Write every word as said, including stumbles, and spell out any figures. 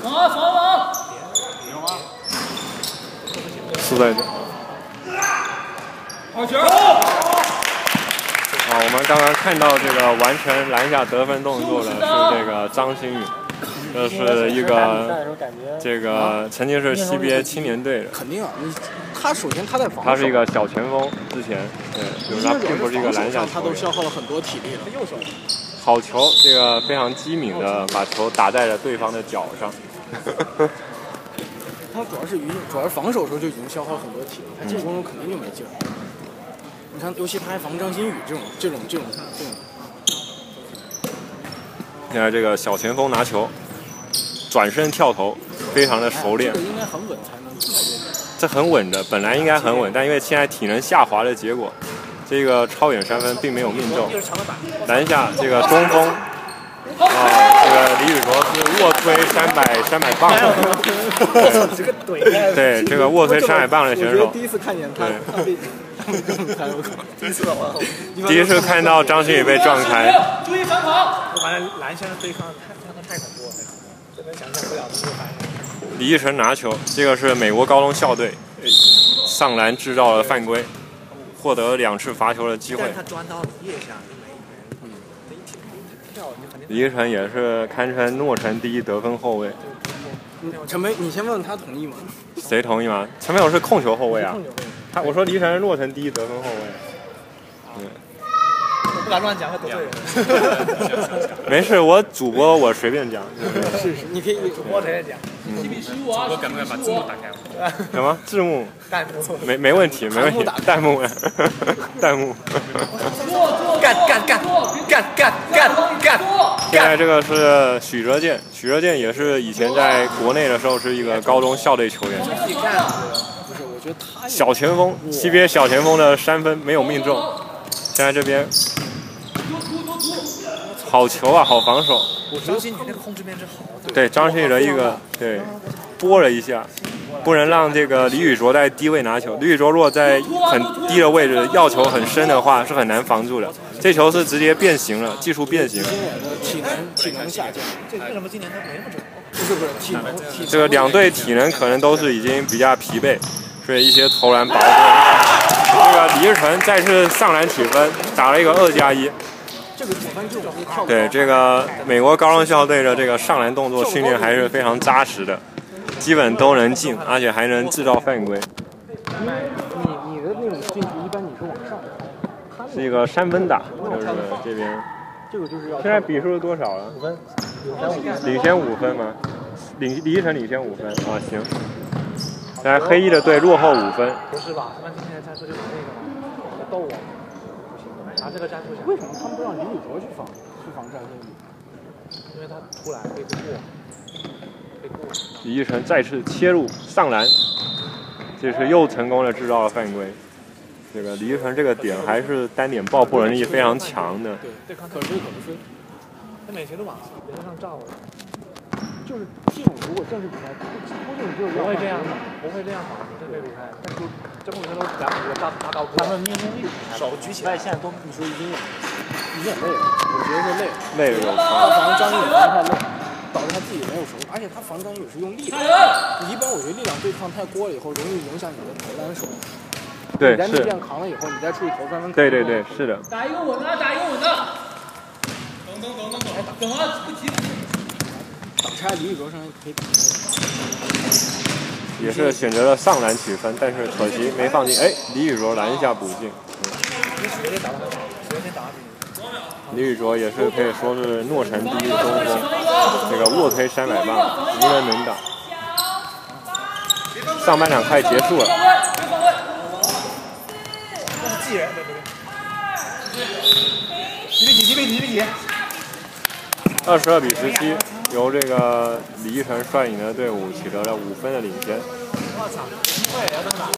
是的。好球！啊，我们刚刚看到这个完成篮下得分动作的是这个张馨予，这是一个这个曾经是 C B A 青年队的。 肯定啊，你他首先他在防守， 他是一个小前锋，之前对，就是他并不是一个篮下球员， 他都消耗了很多体力了。右手好球，这个非常机敏的把球打在了对方的脚上。 他主要是于主要是防守的时候就已经消耗了很多体力，他进攻中肯定就没劲儿。你看，尤其他还防张馨予这种这种这种这种。 现在这个小前锋拿球，转身跳投，非常的熟练。 这个应该很稳才能才对。 这很稳的，本来应该很稳，但因为现在体能下滑的结果，这个超远三分并没有命中。篮下这个中锋，啊，这个李宇卓是卧推三百三百磅的。对，这个卧推三百磅的选手。 第一次看见他，他被第一次第一次看到张馨予被撞开。 注意反跑！我发现篮下的对抗太太恐怖了，根本想象不了这个反应。 李奕晨拿球，这个是美国高中校队上篮制造了犯规，获得两次罚球的机会。 他钻到腋下，嗯， 李奕晨也是堪称诺城第一得分后卫。 陈梅，你先问问他同意吗？ 谁同意吗？陈梅友是控球后卫啊。他我说李奕晨是诺城第一得分后卫。嗯。 我不敢乱讲，会得罪人。 没事，我主播我随便讲。 是是，你可以主播随便讲。 嗯。 主播敢不敢把字幕打开？ 什么字幕？ 弹幕。 没没问题，没问题。弹幕，弹幕。 干干干干干干干！ 现在这个是许哲健，许哲健也是以前在国内的时候是一个高中校队球员。 不是，我觉得他小前锋 ，C B A 小前锋的三分没有命中。现在这边好球啊，好防守。 张馨予那个控制面是好。 对，张馨予的一个对拨了一下，不能让这个李宇卓在低位拿球。李宇卓如果在很低的位置要球很深的话，是很难防住的。这球是直接变形了，技术变形。 今年的体能体能下降， 这为什么今年他没那么准？ 不是不是体能体这个两队体能可能都是已经比较疲惫，所以一些投篮把握。这个李日晨再次上篮取分，打了一个二加一。 这个几分这种跳对这个美国高中校队的这个上篮动作训练还是非常扎实的，基本都能进，而且还能制造犯规。 你你的那种进球一般你是往上。 是一个三分打，就是这边。 这个就是要。 现在比数是多少了？ 五分， 领先五分吗？领李奕晨领先五分啊，行。现在黑衣的队落后五分。 不是吧？他们今天的战术就是那个吗？在逗我。拿这个战术想。 为什么他们不让李宇卓去防去防张馨予？ 因为他突然被过，被过。 李奕晨再次切入上篮，这是又成功的制造了犯规。这个李奕晨这个点还是单点爆破能力非常强的。 对，对抗可追可不追。 他每球都往别人上照了。 就是这种，如果正式比赛，估计你就是不会这样的，不会这样打正式比赛。但是这种比赛都两个大大高他们命中率手举起来，现在都你说已经有已经累了，我觉得是累了。 累了有。 他防张馨予防太累，导致他自己没有手，而且他防张馨予是用力量。你一般我觉得力量对抗太过了以后，容易影响你的投篮手。 对， 你在力量扛了以后，你再出去投三分。 对对对，是的。 打一个稳的，打一个稳的。等等等等等，等啊，不急。 挡拆李宇卓上可以挡拆。 也是选择了上篮取分，但是可惜没放进。哎，李宇卓篮下补进。李宇卓也是可以说是诺城第一中锋，这个卧推三百磅，无人能挡。上半场快结束了。 技人，对不对？几比几？几比几？几比几？ 二十二比十七，由这个李奕晨率领的队伍取得了五分的领先。 我操，机会要这么打。